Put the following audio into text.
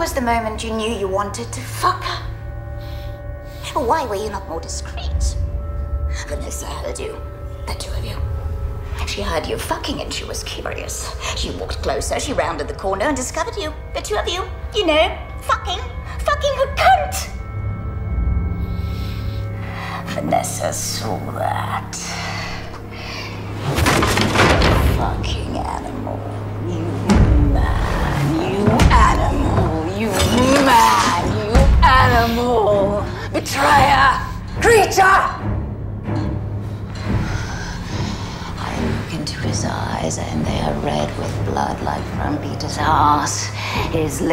was the moment you knew you wanted to fuck her? Why were you not more discreet? Vanessa heard you, the two of you. She heard you fucking and she was curious. She walked closer, she rounded the corner and discovered you, the two of you, you know, fucking her cunt. Vanessa saw that. Fucking animal. You man, you animal, you man, you animal. Betrayer! Creature! I look into his eyes and they are red with blood like from Peter's ass. His lips